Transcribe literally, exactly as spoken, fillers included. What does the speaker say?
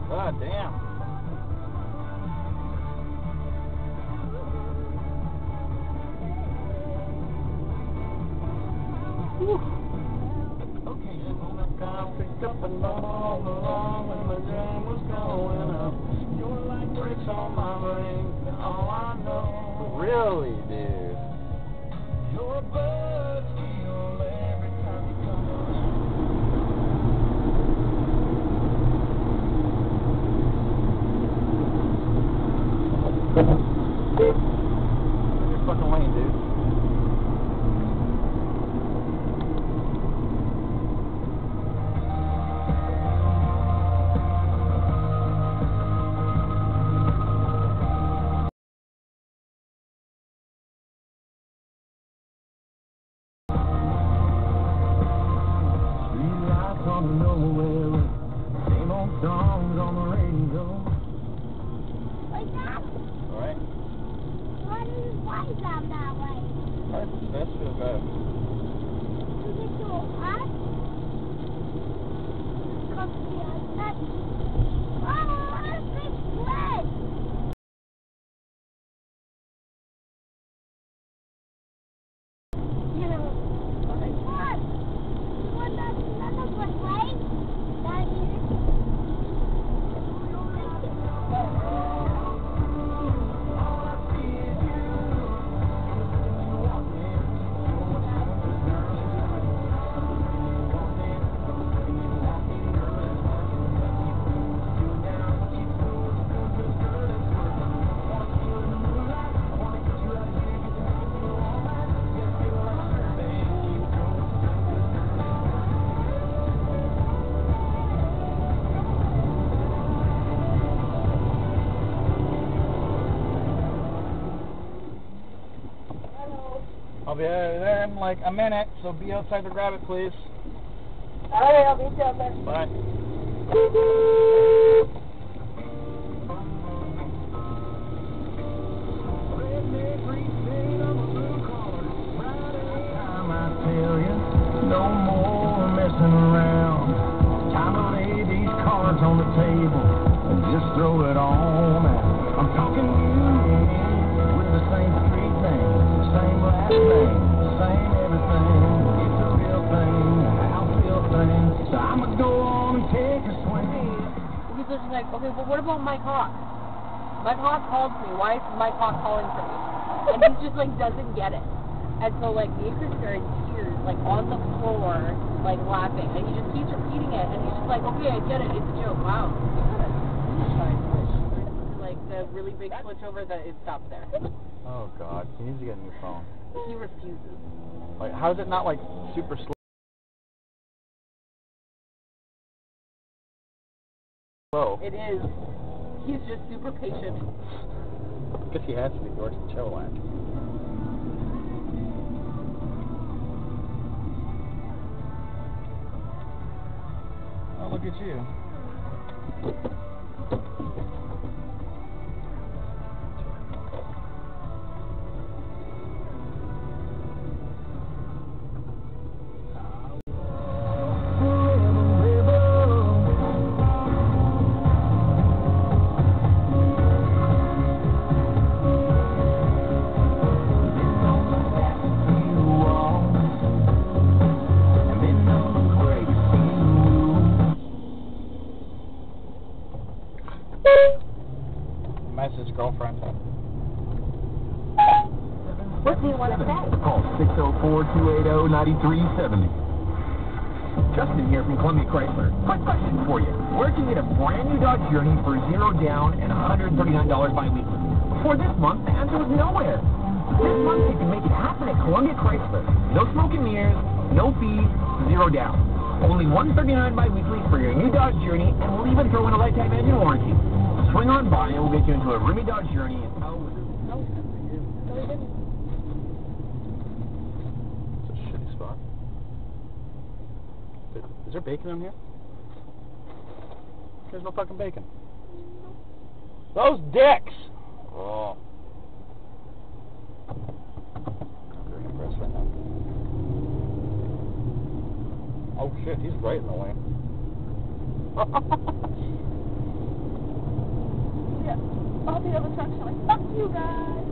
God damn. Whew. Okay, I picked up and all along when my jam was going up. You were like bricks on my brain, all I know. Really, dude? You're a buzz feel every time you come on. You're fucking lame, dude. Nowhere, same old songs on the radio. Wake up! Alright. Why does his lights out that way? That's, that's real good. Is it so hot? Come here, that's... Oh, what a big sled! You know, what is that? What does that look like, right? That is... I'll be there in like a minute, so be outside to grab it, please. Alright, I'll meet you out there. Bye. No more messing around. Time to lay these cards on the table and just throw it on out. I'm talking to you with the same street name, the same last name, the same everything. It's a real thing, a house real thing. So I'ma go on and take a swing. He's just like, okay, well, what about Mike Hawk? Mike Hawk called me. Why is Mike Hawk calling for me? And he just like doesn't get it. And so like me and Christopher are in tears, like on the floor, like laughing. And he just keeps repeating it. And he's just like, okay, I get it. It's a joke. Wow. Like the really big switch over that it stops there. Oh God, he needs to get a new phone. He refuses. Like, how is it not like super slow? It is. He's just super patient. I guess he has to be. He works at Chilliwack. Oh, look at you. Message girlfriend. What do you want to say? Call six oh four, two eight oh, nine three seven oh. Justin here from Columbia Chrysler. Quick question for you. Where can you get a brand new Dodge Journey for zero down and one hundred thirty-nine dollars bi-weekly? For this month, the answer was nowhere. This month, you can make it happen at Columbia Chrysler. No smoke and mirrors, no fees, zero down. Only one hundred thirty-nine dollars bi-weekly for your new Dodge Journey, and we'll even throw in a lifetime engine warranty. Swing on by and we'll get you into a roomy Dodge Journey. Oh, no. It's a shitty spot. Is there bacon on here? There's no fucking bacon. Those dicks! Oh. I'm very impressed right now. Oh shit, he's right in the way. Yeah. All the other trucks are like, fuck you guys.